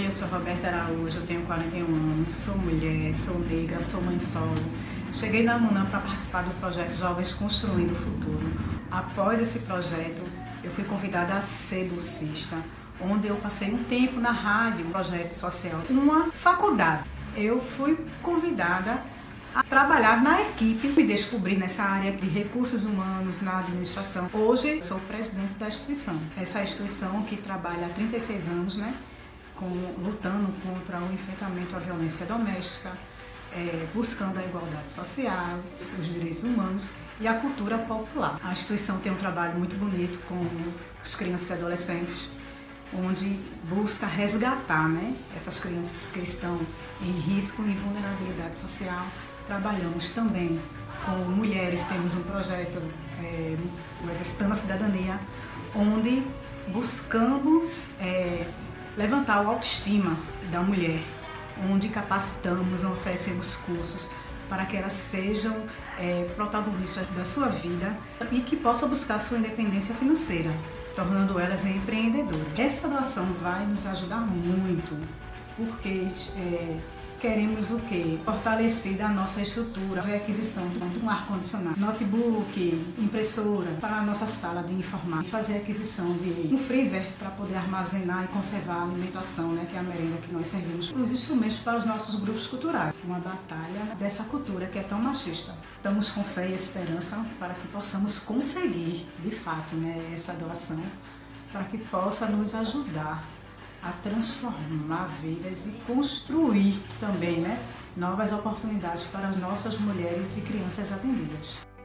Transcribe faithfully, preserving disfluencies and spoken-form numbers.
eu sou Roberta Araújo, tenho quarenta e um anos, sou mulher, sou negra, sou mãe solo. Cheguei na MUNAM para participar do projeto Jovens Construindo o Futuro. Após esse projeto, eu fui convidada a ser bolsista, onde eu passei um tempo na rádio, um projeto social, uma faculdade. Eu fui convidada a trabalhar na equipe, me descobri nessa área de recursos humanos, na administração. Hoje sou presidente da instituição. Essa instituição que trabalha há trinta e seis anos, né, com, lutando contra o enfrentamento à violência doméstica, é, buscando a igualdade social, os direitos humanos e a cultura popular. A instituição tem um trabalho muito bonito com as crianças e adolescentes, onde busca resgatar, né, essas crianças que estão em risco e vulnerabilidade social. Trabalhamos também com mulheres, temos um projeto, é, o Exercitando a Cidadania, onde buscamos é, levantar a autoestima da mulher, onde capacitamos, oferecemos cursos para que elas sejam é, protagonistas da sua vida e que possam buscar sua independência financeira, tornando elas empreendedoras. Essa doação vai nos ajudar muito, porque é, queremos o quê? Fortalecer a nossa estrutura, fazer a aquisição de um ar-condicionado, notebook, impressora para a nossa sala de informática, e fazer a aquisição de um freezer para poder armazenar e conservar a alimentação, né, que é a merenda que nós servimos, os instrumentos para os nossos grupos culturais. Uma batalha dessa cultura que é tão machista. Estamos com fé e esperança para que possamos conseguir, de fato, né, essa doação, para que possa nos ajudar a transformar vidas e construir também, né, novas oportunidades para as nossas mulheres e crianças atendidas.